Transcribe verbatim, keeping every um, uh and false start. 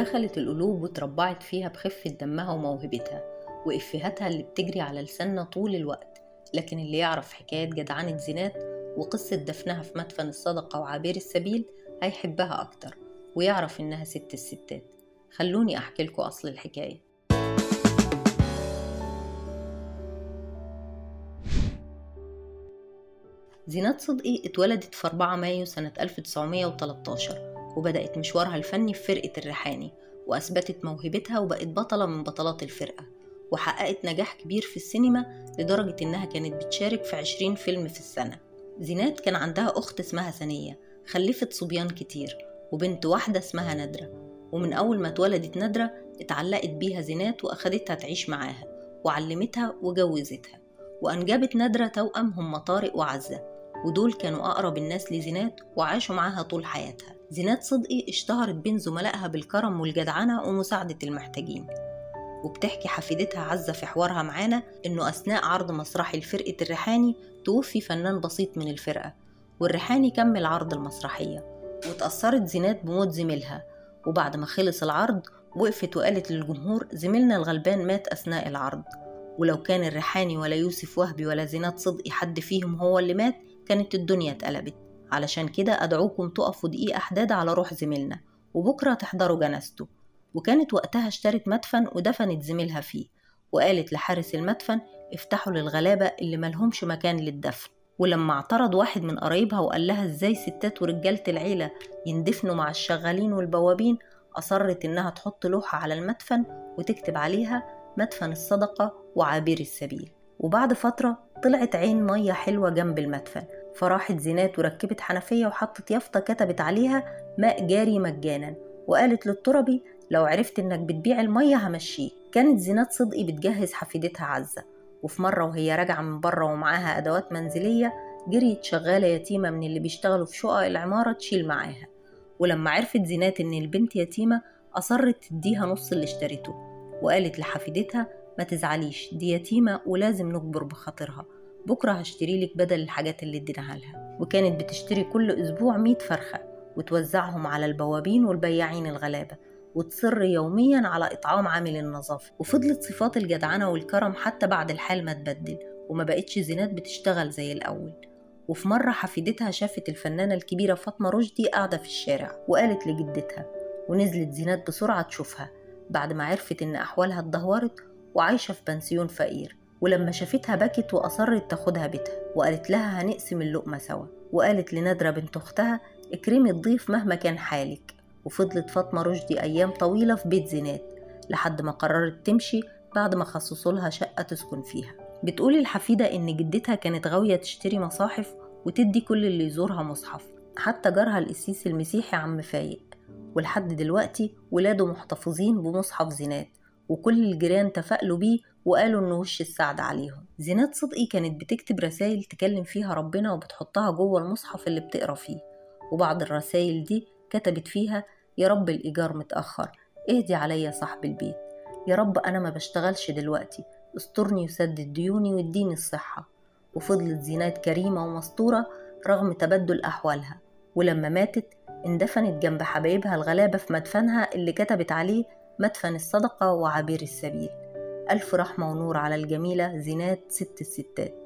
دخلت القلوب وتربعت فيها بخفة دمها وموهبتها وإفهاتها اللي بتجري على لساننا طول الوقت. لكن اللي يعرف حكاية جدعنة زينات وقصة دفنها في مدفن الصدقة وعابر السبيل هيحبها أكتر ويعرف إنها ست الستات. خلوني أحكي لكم أصل الحكاية. زينات صدقي اتولدت في أربعة مايو سنة ألف وتسعمية وتلتاشر، وبدأت مشوارها الفني في فرقة الريحاني، وأثبتت موهبتها وبقت بطلة من بطلات الفرقة، وحققت نجاح كبير في السينما لدرجة إنها كانت بتشارك في عشرين فيلم في السنة. زينات كان عندها أخت اسمها ثانية، خلفت صبيان كتير، وبنت واحدة اسمها نادرة. ومن أول ما اتولدت نادرة اتعلقت بيها زينات وأخدتها تعيش معاها وعلمتها وجوزتها، وأنجبت نادرة توأم هم طارق وعزة، ودول كانوا أقرب الناس لزينات وعاشوا معاها طول حياتها. زينات صدقي اشتهرت بين زملائها بالكرم والجدعنة ومساعدة المحتاجين. وبتحكي حفيدتها عزة في حوارها معانا إنه أثناء عرض مسرحي لفرقة الريحاني توفي فنان بسيط من الفرقة، والريحاني كمل عرض المسرحية، وتأثرت زينات بموت زميلها. وبعد ما خلص العرض وقفت وقالت للجمهور زميلنا الغلبان مات أثناء العرض، ولو كان الريحاني ولا يوسف وهبي ولا زينات صدقي حد فيهم هو اللي مات كانت الدنيا اتقلبت. علشان كده أدعوكم تقفوا دقيقة أحداد على روح زميلنا وبكرة تحضروا جنازته. وكانت وقتها اشترت مدفن ودفنت زميلها فيه، وقالت لحارس المدفن افتحوا للغلابة اللي ملهمش مكان للدفن. ولما اعترض واحد من قرايبها وقال لها ازاي ستات ورجالة العيلة يندفنوا مع الشغالين والبوابين، أصرت إنها تحط لوحة على المدفن وتكتب عليها مدفن الصدقة وعابر السبيل. وبعد فترة طلعت عين مية حلوة جنب المدفن، فراحت زينات وركبت حنفية وحطت يافطة كتبت عليها ماء جاري مجانا، وقالت للتربي لو عرفت انك بتبيع المية همشيه. كانت زينات صدقي بتجهز حفيدتها عزة، وفي مرة وهي راجعة من بره ومعاها أدوات منزلية جريت شغالة يتيمة من اللي بيشتغلوا في شقق العمارة تشيل معاها. ولما عرفت زينات ان البنت يتيمة أصرت تديها نص اللي اشترته، وقالت لحفيدتها ما تزعليش دي يتيمة ولازم نكبر بخاطرها، بكرة هشتري لك بدل الحاجات اللي اديناها لها. وكانت بتشتري كل أسبوع مية فرخة وتوزعهم على البوابين والبياعين الغلابة، وتصر يوميا على إطعام عامل النظافة. وفضلت صفات الجدعنة والكرم حتى بعد الحال ما تبدل، وما بقتش زينات بتشتغل زي الأول. وفي مرة حفيدتها شافت الفنانة الكبيرة فاطمة رشدي قاعدة في الشارع وقالت لجدتها، ونزلت زينات بسرعة تشوفها بعد ما عرفت إن أحوالها اتدهورت وعايشة في بنسيون فقير. ولما شافتها بكت وأصرت تاخدها بيتها، وقالت لها هنقسم اللقمة سوا. وقالت لنادرة بنت أختها اكرمي الضيف مهما كان حالك. وفضلت فاطمة رشدي أيام طويلة في بيت زينات لحد ما قررت تمشي بعد ما خصصوا لها شقة تسكن فيها. بتقول الحفيدة إن جدتها كانت غاوية تشتري مصاحف وتدي كل اللي يزورها مصحف، حتى جارها القسيس المسيحي عم فايق، ولحد دلوقتي ولاده محتفظين بمصحف زينات، وكل الجيران تفائلوا بيه وقالوا إنه وش السعد عليهم. زينات صدقي كانت بتكتب رسائل تكلم فيها ربنا وبتحطها جوه المصحف اللي بتقرأ فيه، وبعض الرسائل دي كتبت فيها يا رب الإيجار متأخر، اهدي عليا صاحب البيت، يا رب أنا ما بشتغلش دلوقتي، استرني وسدد ديوني واديني الصحة. وفضلت زينات كريمة ومستورة رغم تبدل أحوالها، ولما ماتت اندفنت جنب حبايبها الغلابة في مدفنها اللي كتبت عليه مدفن الصدقة وعابر السبيل. ألف رحمة ونور على الجميلة زينات ست الستات.